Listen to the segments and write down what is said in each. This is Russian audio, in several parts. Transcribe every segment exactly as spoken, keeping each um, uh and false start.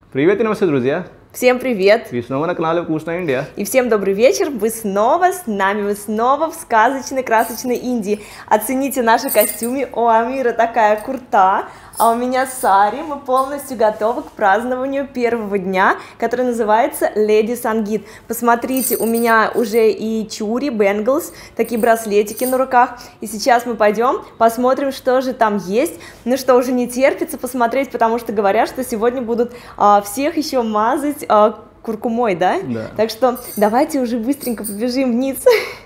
Привет и намасте, друзья! Всем привет! Вы снова на канале «Вкусная Индия». И всем добрый вечер! Вы снова с нами, вы снова в сказочной, красочной Индии. Оцените наши костюмы. У Амира такая курта, а у меня сари. Мы полностью готовы к празднованию первого дня, который называется Леди Сангит. Посмотрите, у меня уже и чури, бенглс, такие браслетики на руках. И сейчас мы пойдем, посмотрим, что же там есть. Ну что, уже не терпится посмотреть, потому что говорят, что сегодня будут а, всех еще мазать а, куркумой, да? Да. Так что давайте уже быстренько побежим вниз.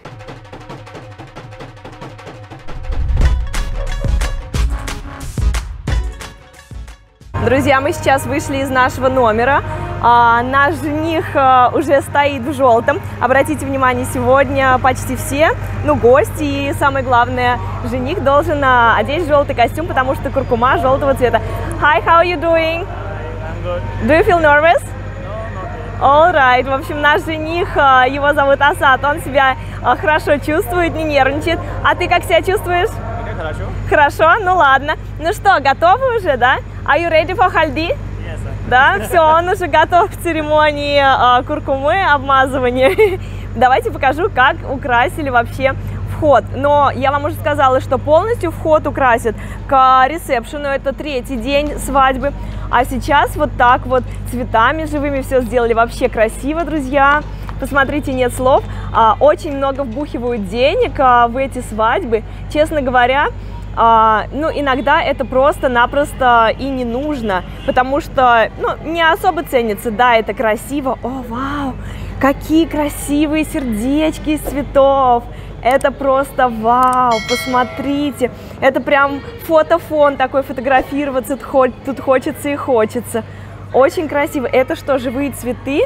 Друзья, мы сейчас вышли из нашего номера. А, наш жених а, уже стоит в желтом. Обратите внимание, сегодня почти все, ну, гости и, самое главное, жених должен а, одеть желтый костюм, потому что куркума желтого цвета. Hi, how are you doing? I'm good. Do you feel nervous? No, not All right. В общем, наш жених, а, его зовут Асад, он себя а, хорошо чувствует, не нервничает. А ты как себя чувствуешь? yet. Хорошо. Хорошо? Ну ладно. Ну что, готовы уже, да? Are you ready for haldi? Yes, sir. Да, все, он уже готов к церемонии а, куркумы, обмазывания. Давайте покажу, как украсили вообще вход. Но я вам уже сказала, что полностью вход украсят к ресепшену. Это третий день свадьбы. А сейчас вот так вот цветами живыми все сделали. Вообще красиво, друзья. Посмотрите, нет слов. А, очень много вбухивают денег а, в эти свадьбы. Честно говоря, а, ну, иногда это просто-напросто и не нужно, потому что, ну, не особо ценится. Да, это красиво. О, вау! Какие красивые сердечки из цветов! Это просто вау! Посмотрите! Это прям фотофон такой, фотографироваться тут хочется и хочется. Очень красиво. Это что, живые цветы?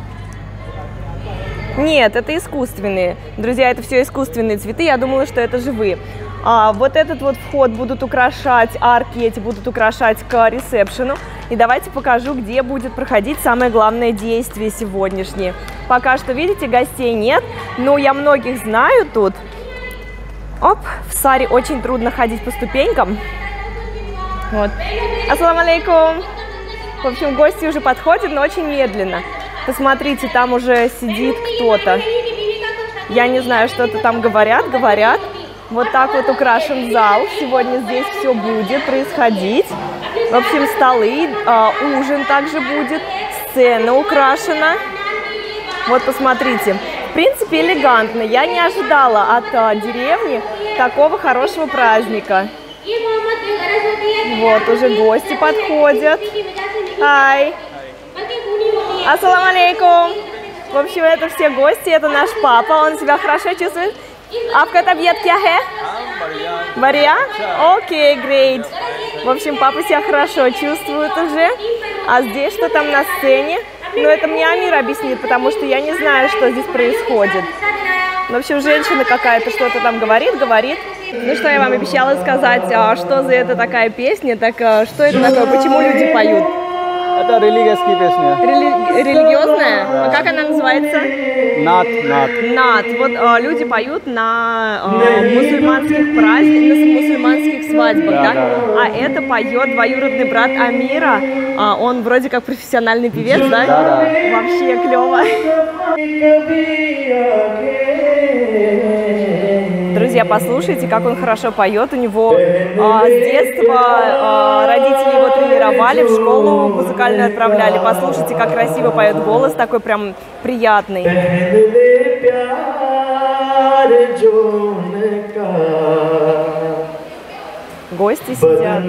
Нет, это искусственные. Друзья, это все искусственные цветы. Я думала, что это живые. А, вот этот вот вход будут украшать, арки эти будут украшать к ресепшену. И давайте покажу, где будет проходить самое главное действие сегодняшнее. Пока что, видите, гостей нет, но я многих знаю тут. Оп, в саре очень трудно ходить по ступенькам. Вот. Ассаламу алейкум. В общем, гости уже подходят, но очень медленно. Посмотрите, там уже сидит кто-то. Я не знаю, что-то там говорят, говорят. Вот так вот украшен зал. Сегодня здесь все будет происходить. В общем, столы, а, ужин также будет. Сцена украшена. Вот, посмотрите. В принципе, элегантно. Я не ожидала от а, деревни такого хорошего праздника. Вот, уже гости подходят. Хай. Ассаламу алейкум. В общем, это все гости, это наш папа, он себя хорошо чувствует. आपका तबीयत क्या है? Бария? Окей, great. В общем, папа себя хорошо чувствует уже. А здесь что там на сцене? Ну, это мне Амир объяснит, потому что я не знаю, что здесь происходит. В общем, женщина какая-то что-то там говорит, говорит. Ну, что я вам обещала сказать, что за это такая песня, так что это такое, почему люди поют? Это религиозная песня. Рели... Религиозная? Да. А как она называется? Нат, нат. Нат. Вот а, люди поют на а, мусульманских праздниках, на мусульманских свадьбах, да? Да, да. А это поет двоюродный брат Амира. А, он вроде как профессиональный певец, да? Да, да. Вообще клево. Друзья, послушайте, как он хорошо поет. У него а, с детства а, родители его тренировали, в школу музыкальную отправляли. Послушайте, как красиво поет голос, такой прям приятный. Гости сидят.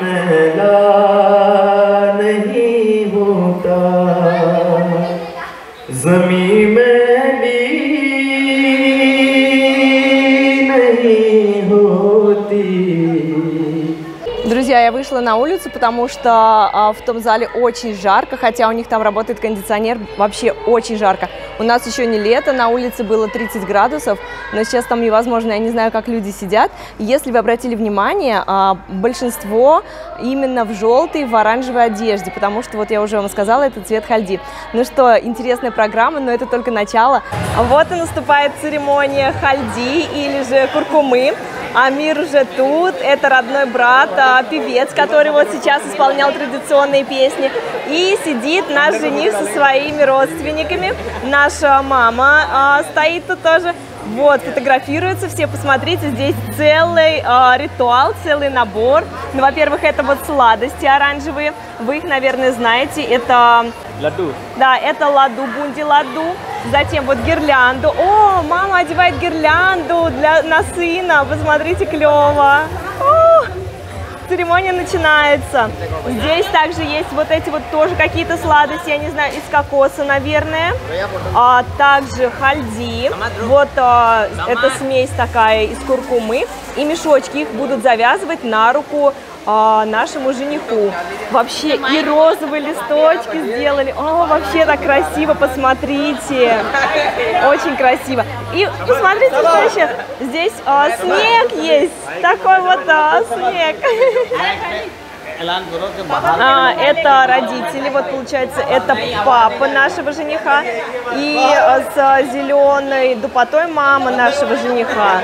Друзья, я вышла на улицу, потому что а, в том зале очень жарко, хотя у них там работает кондиционер, вообще очень жарко. У нас еще не лето, на улице было тридцать градусов, но сейчас там невозможно, я не знаю, как люди сидят. Если вы обратили внимание, а, большинство именно в желтой, в оранжевой одежде, потому что, вот я уже вам сказала, это цвет хальди. Ну что, интересная программа, но это только начало. Вот и наступает церемония хальди или же куркумы. Амир уже тут, это родной брат, а, певец, который вот сейчас исполнял традиционные песни. И сидит наш жених со своими родственниками. Наша мама а, стоит тут тоже. Вот, фотографируются все, посмотрите, здесь целый э, ритуал, целый набор. Ну, во-первых, это вот сладости оранжевые, вы их, наверное, знаете, это... Ладу. Да, это ладу, бунди-ладу. Затем вот гирлянду. О, мама одевает гирлянду для, на сына, посмотрите, клево. О! Церемония начинается. Здесь также есть вот эти вот тоже какие-то сладости, я не знаю, из кокоса, наверное. А также хальди. Вот а, это смесь такая из куркумы. И мешочки их будут завязывать на руку а, нашему жениху. Вообще и розовые листочки сделали. О, вообще так красиво, посмотрите. Очень красиво. И посмотрите, что еще. Здесь а, снег есть. Такой вот а, снег. А, это родители, вот получается, это папа нашего жениха. И а, с зеленой дупотой мама нашего жениха.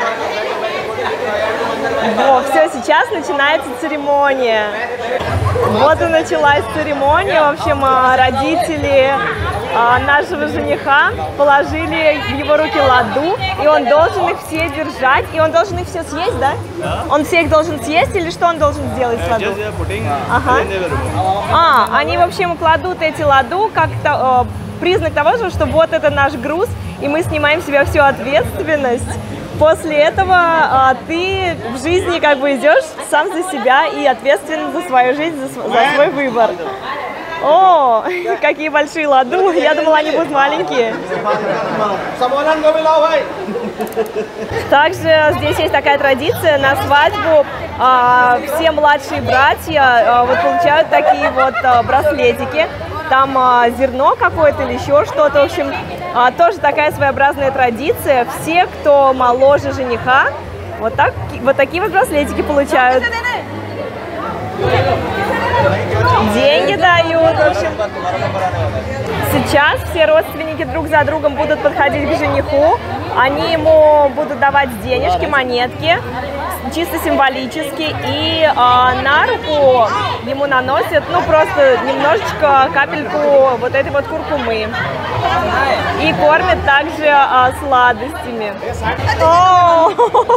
Во, все, сейчас начинается церемония. Вот и началась церемония. В общем, родители нашего жениха положили в его руки ладу, и он должен их все держать. И он должен их все съесть, да? Он всех должен съесть, или что он должен сделать с ладу? Ага. А, они, в общем, кладут эти ладу как-то признак того же, что вот это наш груз, и мы снимаем с себя всю ответственность. После этого а, ты в жизни как бы идешь сам за себя и ответственен за свою жизнь, за, за свой выбор. О, какие большие ладу! Я думала, они будут маленькие. Также здесь есть такая традиция: на свадьбу а, все младшие братья а, вот получают такие вот а, браслетики. Там а, зерно какое-то или еще что-то. В общем, а, тоже такая своеобразная традиция. Все, кто моложе жениха, вот, так, вот такие вот браслетики получают. Деньги дают. В общем, сейчас все родственники друг за другом будут подходить к жениху. Они ему будут давать денежки, монетки, чисто символически. И а, на руку ему наносят, ну, просто немножечко, капельку вот этой вот куркумы. И кормят также а, сладостями. О!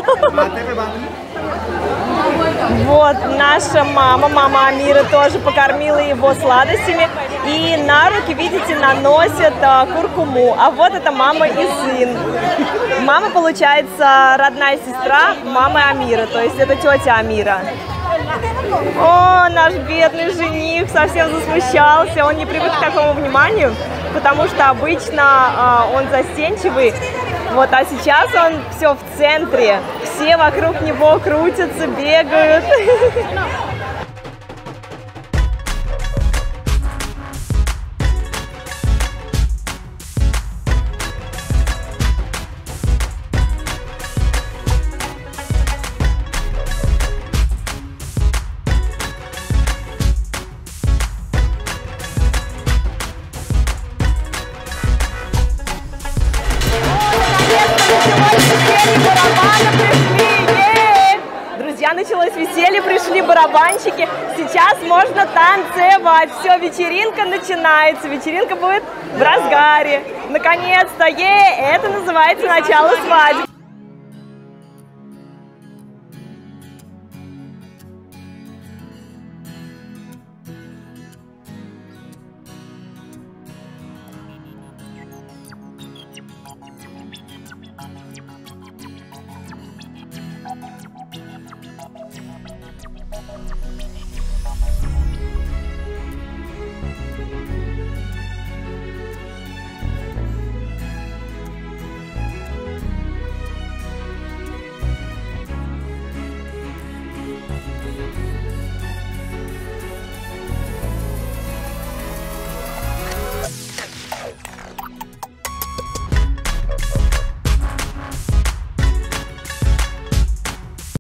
Вот наша мама, мама Амира, тоже покормила его сладостями. И на руки, видите, наносят а, куркуму. А вот это мама и сын. Мама, получается, родная сестра мамы Амира, то есть это тетя Амира. О, наш бедный жених совсем засмущался. Он не привык к такому вниманию, потому что обычно а, он застенчивый. Вот, а сейчас он все в центре. Все вокруг него крутятся, бегают. Друзья, началось веселье, пришли барабанщики. Сейчас можно танцевать. Все, вечеринка начинается. Вечеринка будет в разгаре. Наконец-то, е, это называется начало свадьбы.